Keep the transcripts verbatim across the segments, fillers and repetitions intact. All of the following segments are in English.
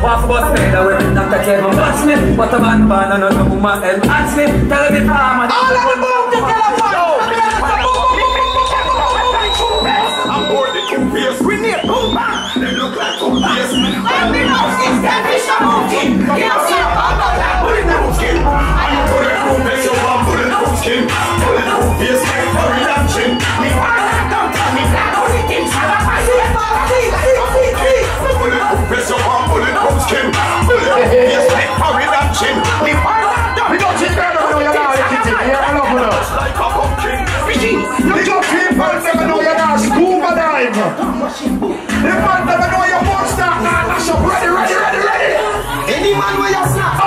Walk about me, that way Doctor Kevin watch me. What a man born and no woman help ask me. Tell me farmer. All of the boom to telephone. I'm bored the two face. We need boom man. They look like two face. I'm the most established mountain. You know, see, I'm not that bulletproof skin. I'm bulletproof face. You want bulletproof skin. Bulletproof face like for redemption. Me father don't tell me that only things have a price. Bulletproof face. You want bulletproof skin. Bulletproof face like for redemption. Me father don't. We don't think that know you're not eating. You're not loving us. Like a pumpkin. You just people never know you're not scuba dive. The man never know you're monster. Nah, that's up. Ready, ready, ready, ready. Any man where you snap.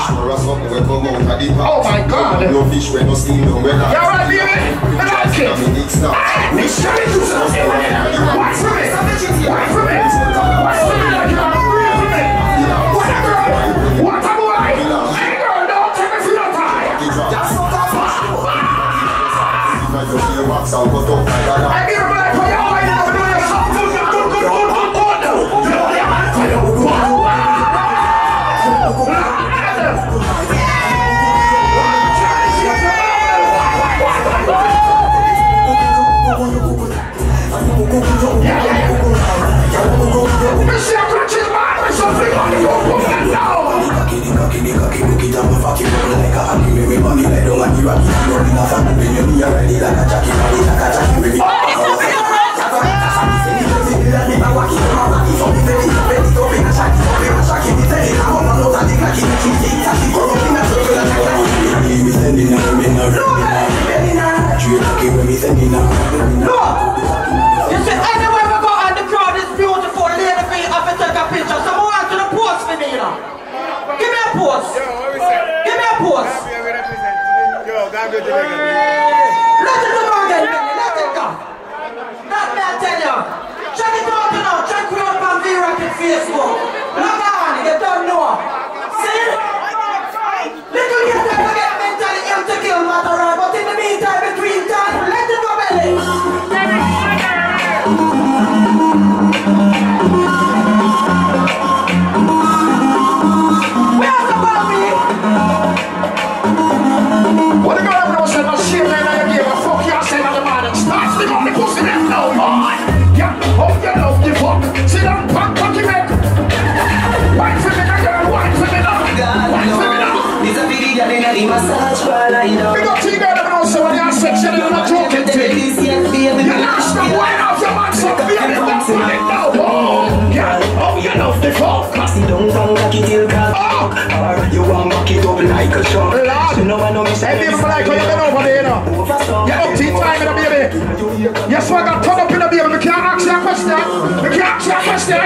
Oh my God. No fish when no steam no weather. You alright, baby? I like it. Hey, me show you something. Watch for me. Watch for me. Watch for me like you're real for me. What a girl. What a boy. Hey girl, don't take me for your time. That's not that fast. I give him a life for you. I never know you're so good, good, good, good, good, good, good. You see, anywhere we go and the crowd is beautiful, lady me up and take a picture. So move on to the post for me, you know. Give me a post. Give me a post. Yo, God good to make it. Let it go again, baby. Let it go. That me I tell you. Check it out, you know. Check me out on V-Rocket Facebook. Log on, you don't know. See? Little you never get mentally ill to kill matter, but in the meantime, between time, let it go, belly. Where's the baby? What the girl ever knows that shit, man, I gave a fuck you, I said on the man and starts to go the pussy them no more. Yeah, oh, you love the fuck. Sit down, fuck, fuck you, man. Wine for me, girl, wine for me now. Wine for me now. This a video in the massage parlor, you know. We got to you girl ever know so when you're section, you're not joking to you lost the wine off your man, so baby, that's it now. Oh, yeah, oh, you love the fuck. Don't come back it till God. Oh, or you want back it up like a shot. Lord, no one know me say. hey, people like how you been over there, you know. You're up tea time in the baby. Yes, so I got turn up in the baby. We can't ask you a question. We can't ask you a question.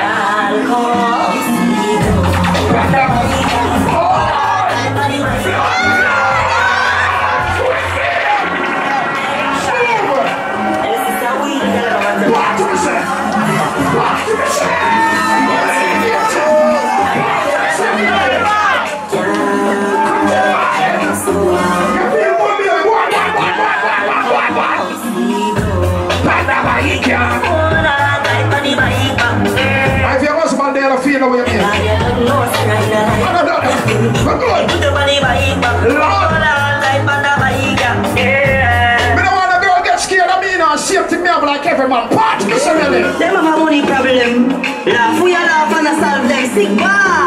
What do we say? What do we say? If your husband there, I feel the way you mean. No, no, no. We're good. Lord. Me don't want a girl get scared of me now. Safety me up like every man. Part, listen to me. Them have a money problem. Laugh, we are laugh and solve them sick bad.